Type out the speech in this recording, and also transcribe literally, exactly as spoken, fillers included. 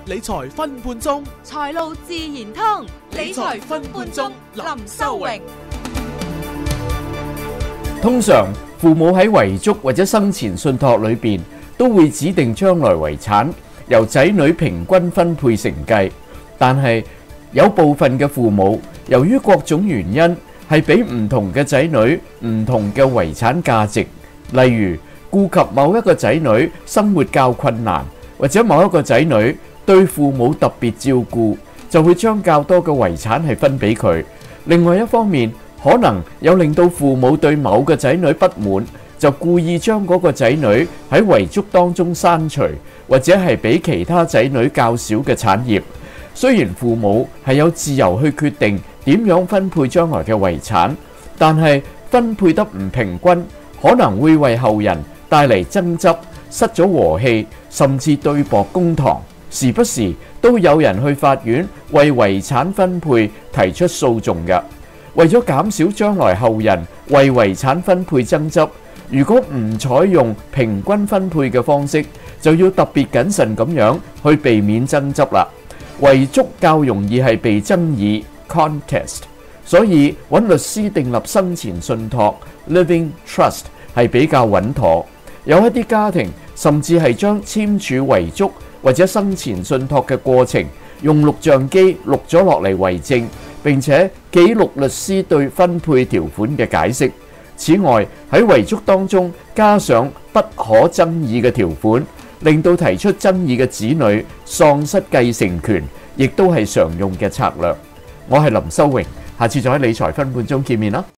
理財分半鐘， 財路自然通， 理財分半鐘，林修榮。 通常父母喺遺囑或者生前信託裏邊都會指定將來遺產由仔女平均分配承繼，但係有部分嘅父母由於各種原因係俾唔同嘅仔女唔同嘅遺產價值，例如顧及某一個仔女生活較困難，或者某一個仔女對父母特別照顧，就會將較多嘅遺產係分俾佢。另外一方面，可能有令到父母對某個仔女不滿，就故意將嗰個仔女喺遺囑當中刪除，或者係俾其他仔女較少嘅產業。雖然父母係有自由去決定點樣分配將來嘅遺產，但係分配得唔平均，可能會為後人帶嚟爭執，失咗和氣，甚至對簿公堂。時不時都有人去法院為遺產分配提出訴訟嘅。為咗減少將來後人為遺產分配爭執，如果唔採用平均分配嘅方式，就要特別謹慎咁樣去避免爭執啦。遺囑較容易係被爭議 contest， 所以揾律師訂立生前信託 living trust 係比較穩妥。有一啲家庭甚至係將簽署遺囑或者生前信託嘅過程用錄像機錄咗落嚟為證，並且記錄律師對分配條款嘅解釋。此外，喺遺囑當中加上不可爭議嘅條款，令到提出爭議嘅子女喪失繼承權，亦都係常用嘅策略。我係林修榮，下次再喺理財分半鐘見面啦。